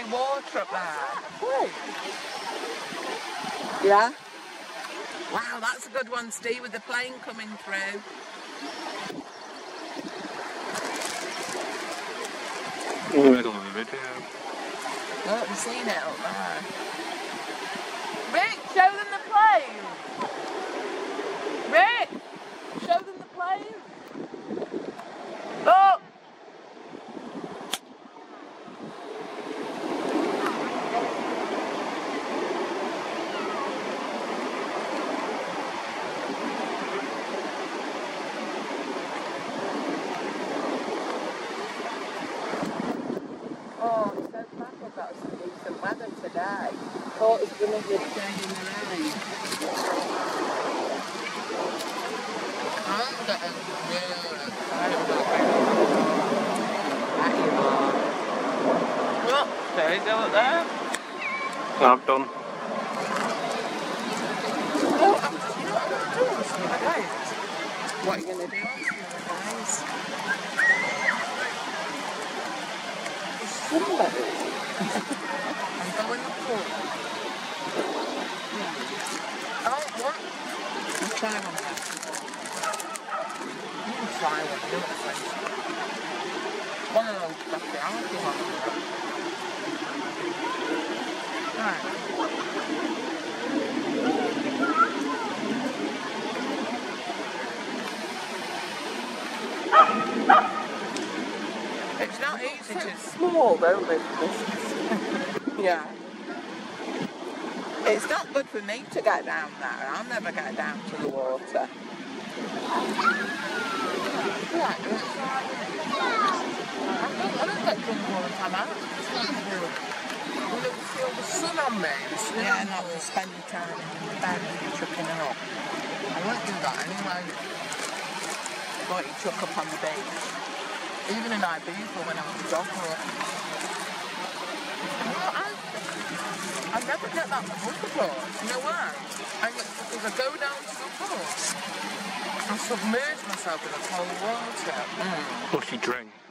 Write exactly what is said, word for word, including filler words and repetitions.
water up there. Wait. Yeah? Wow, that's a good one, Steve, with the plane coming through. Middle of the video. Oh, have you seen it up there? Rick, show them the plane! Rick! Show them the plane! Look! Oh, it's so bad we've got some decent weather today. Thought it was going to be a day in the rain. I'm getting really excited about that. You are. Look, there you go up there. I've done. Oh, I'm just, you know what I'm going to do on some other days? What are you going to do on some other days? Somebody. I'm going to pool. Yeah. Oh, what? I'll try one. You can try one, do it first. One of those speciality ones. Right. It's not easy to... It's small though, this. Yeah. It's not good for me to get down there. I'll never get down to the water. Yeah, it's like... I don't, I don't get drunk all the time. I don't feel, feel the sun on me. The sun yeah, not to spend your time in the bed and you're chucking it up. I won't do that anyway. Like you chuck up on the beach. Even in Ibiza when I was a dog walk. I never get that comfortable. You know why? I, because I go down to the pool, I submerge myself in the cold water. Mm. Plus you drink.